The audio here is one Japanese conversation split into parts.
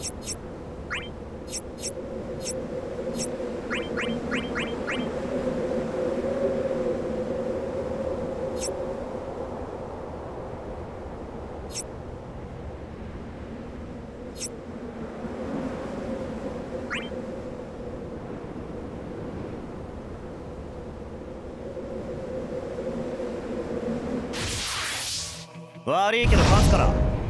悪いけど勝つから。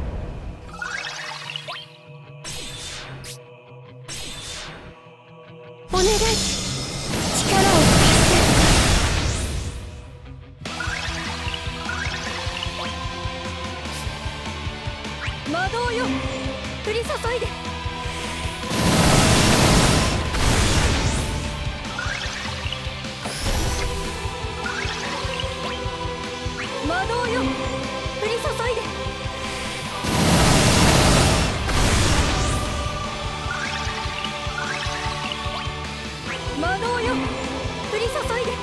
お願い、力を貸して。魔導よ、降り注いで。魔導よ、降り注いで。魔導よ、降り注いで。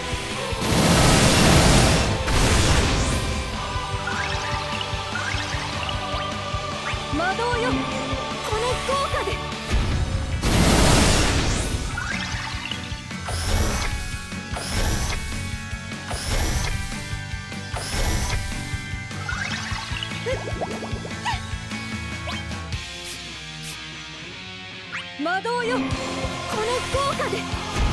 魔導よ、この効果で。魔導よ、この効果で。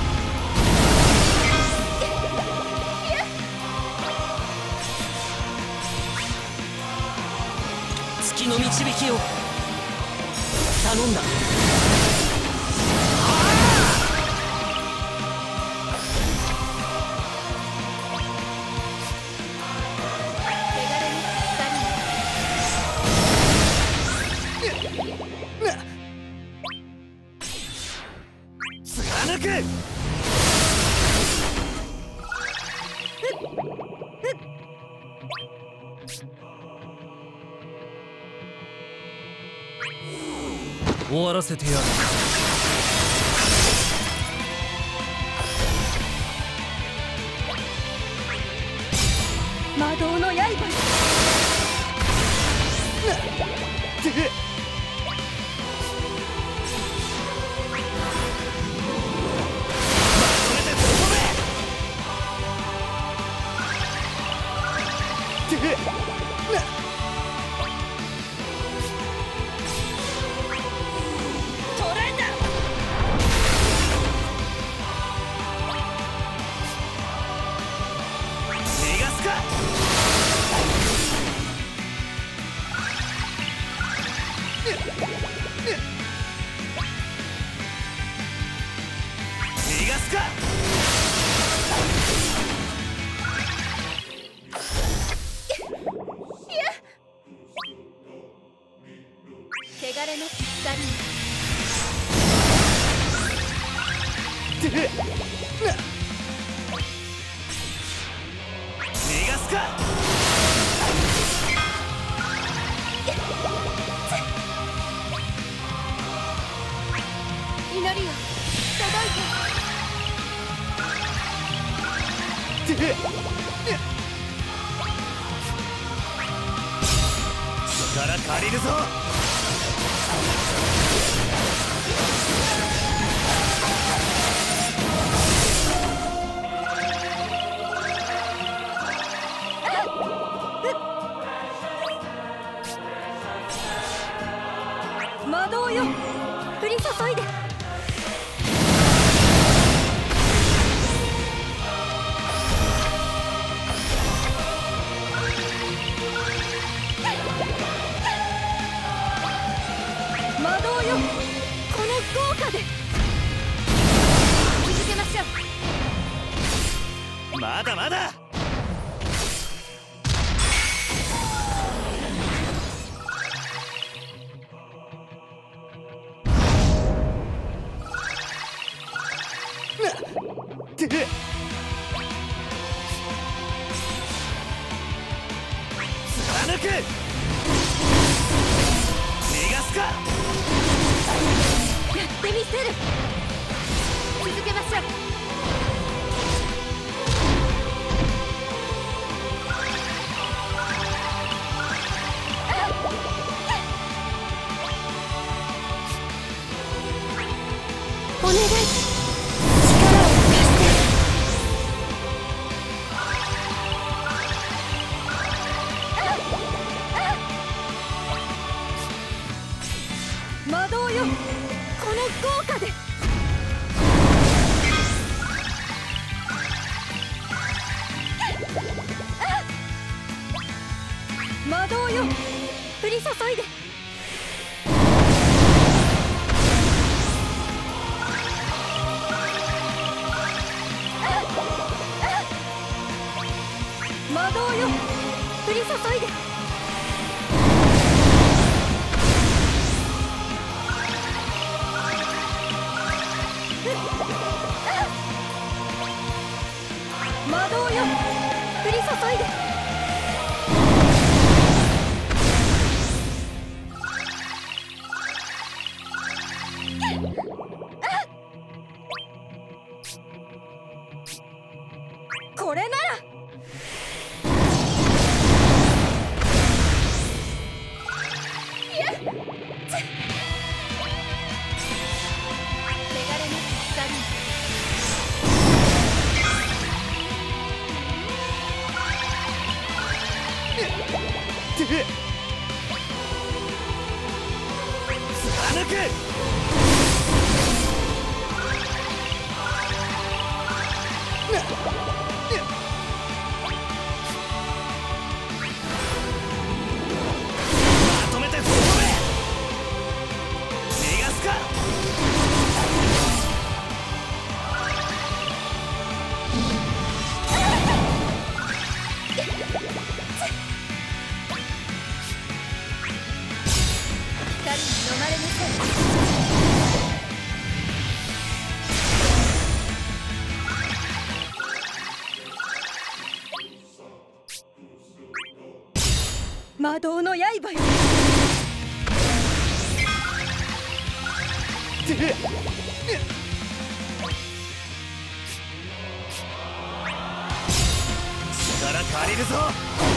月の導きを頼んだ。 貫く。 終わらせてやる。 魔導の刃よ。汚れの光に。 逃がすか。 祈りよ、届いて。 力借りるぞ。 魔導よ、降り注いで。魔導よ、この効果で。続けましょう。 まだまだ。貫く。逃がすか。 やってみせる。続けましょう。 魔導よ、この豪華で。魔導よ、降り注いで。魔導よ、降り注いで。魔導よ、降り注いで。これなら。 貫く。まとめてとどめ。逃がすか。 光に飲まれなさい。魔導の刃よ。 力借りるぞ。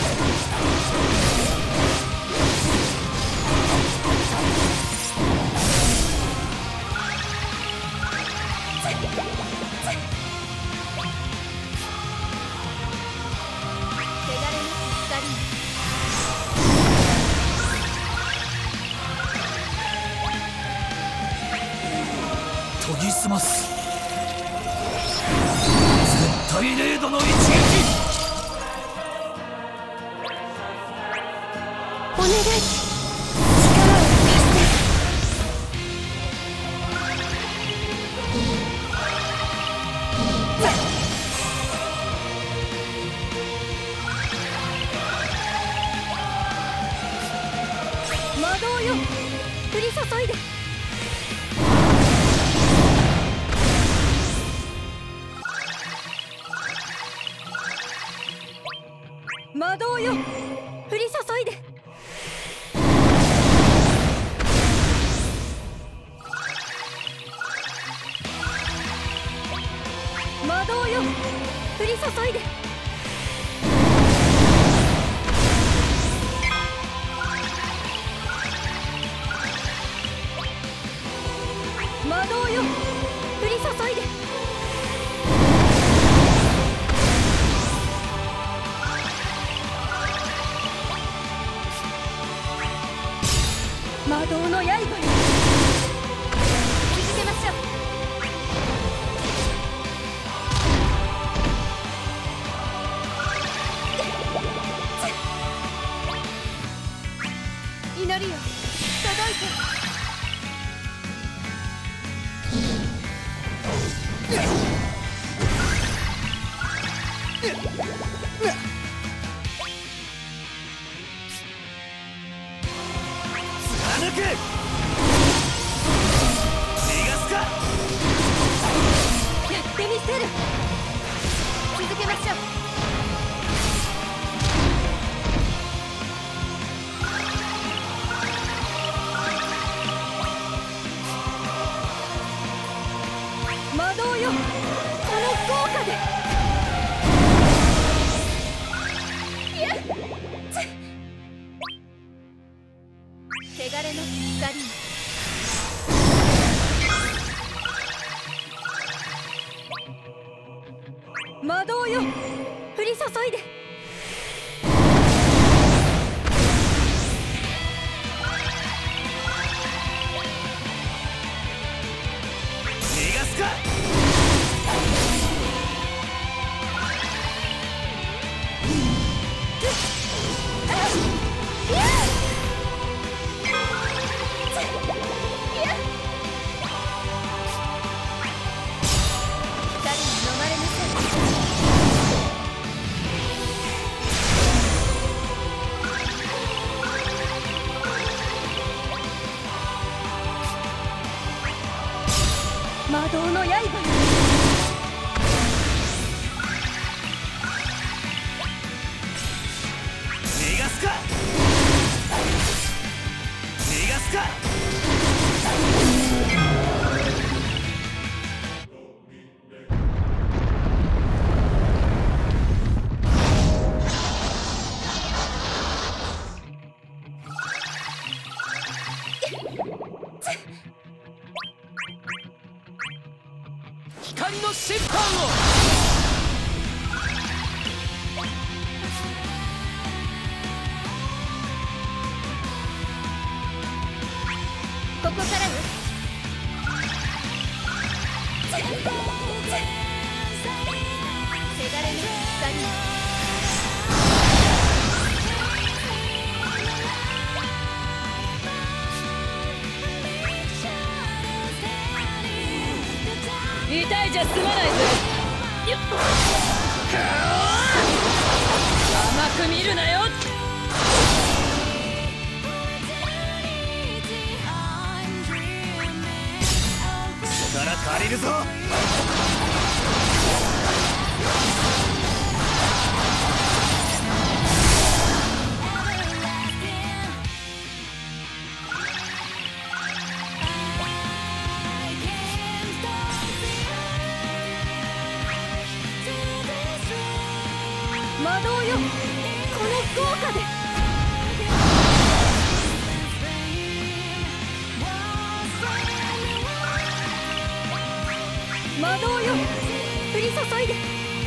研ぎ澄ます。絶対零度の一撃。 お願い、力を貸して。魔導よ、降り注いで。魔導よ、降り注いで。魔導よ、降り注いで。魔導よ、降り注いで。魔導の刃よ。続けましょう。祈りよ、届いて。 貫く。逃がすか。 やってみせる。続けましょう。魔導よ、この豪華で。汚れなき光に。魔導よ、降り注いで。 魔導の刃よ。 逃がすか逃がすか。 光の審判を。 ここからよ。せがれの光よ。痛いじゃ済まないぜ。よっ、甘く見るなよ。 力借りるぞ。 魔導よ、この豪華で。魔導よ、降り注いで。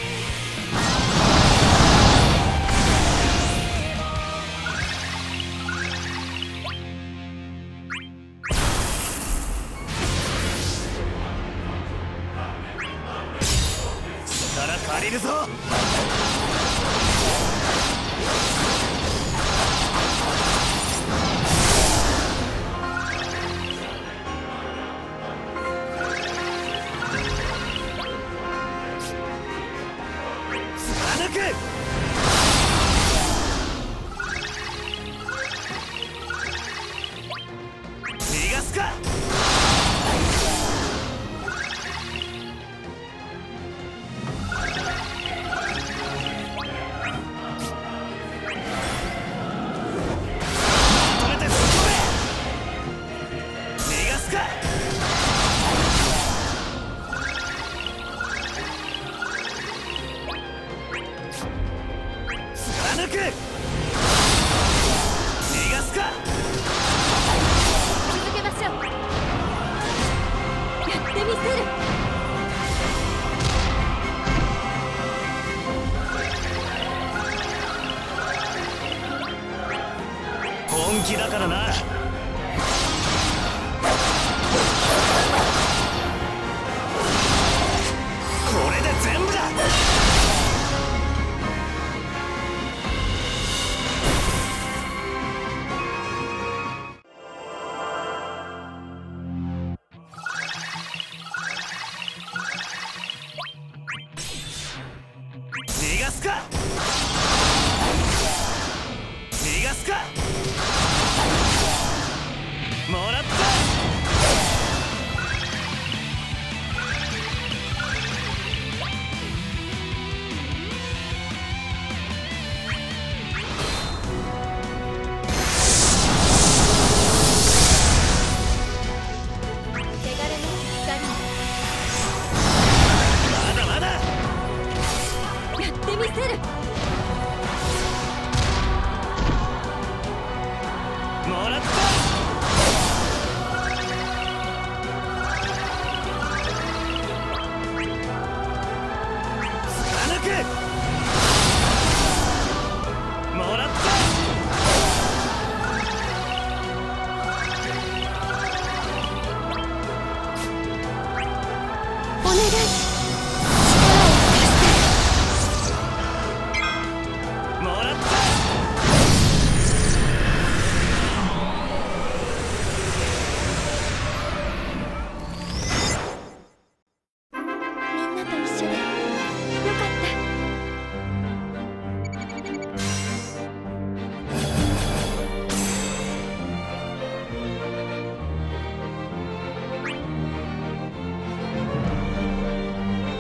力借りるぞ。逃がすか。止めてそこで逃がすか。貫く。逃がすか。 続けましょう。やってみせる。 本気だからな。これで全部だ。逃がすか。逃がすか。もらった。 せがれの光よ。 まだまだ。 やってみせる。 もらった。